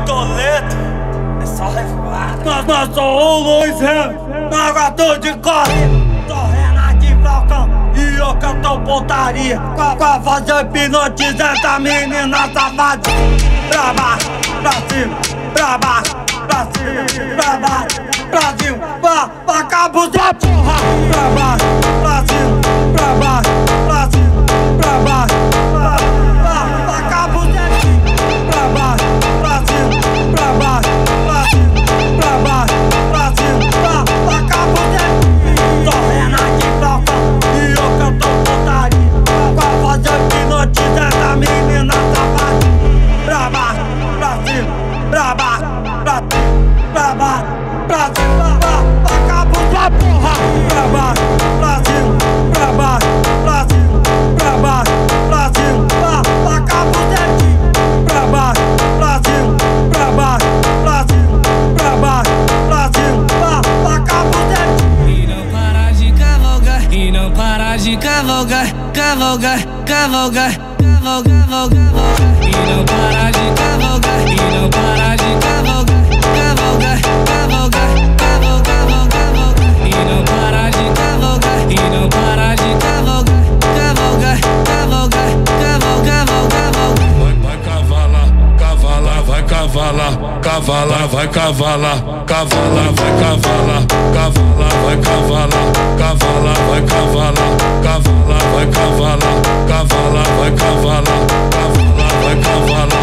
Toledo, é só revoada. Nós sou o Luiz Remy, narrador de corre. Sou Renatinho Falcão e eu canto pontaria. Com a voz hipnotizante da menina safada. Pra baixo, pra cima, pra baixo, pra cima, pra baixo, pra cima, pra cabo da porra. Pra baixo, pra cima, pra baixo, pra cima, pra baixo, pra cabo da pra baixo, pra cima, pra baixo, pra cima, pra baixo, pra cima, pra cabo da Sou Renatinho Falcão e eu canto pontaria. Com a voz hipnotizante da menina safada. Pra baixo, pra cima, pra baixo, pra cima, pra baixo, pra cima, pra cabo da porra. Pra baixo, pra cima, pra baixo, pra cima, pra baixo, pra cima, pra cabo da pra baixo, pra cima, pra baixo, pra cima, pra baixo, pra cima, pra cabo da E não para de cavalgar, e não para de cavalgar, cavalgar, cavalgar, cavalgar, cavalgar. E não para de cavalgar, e não para de cavalgar, cavalgar, cavalgar, cavalgar, cavalgar. E não para de cavalgar, e não para de cavalgar, cavalgar, cavalgar, cavalgar, cavalgar. Vai cavalar, cavalar, vai cavalar, cavalar, vai cavalar, cavalar, vai cavalar, cavalar, vai cavalar, cavalar, vai cavalar, cavalar, vai cavalar, cavalar, vai cavalar, cavalar, vai cavalar.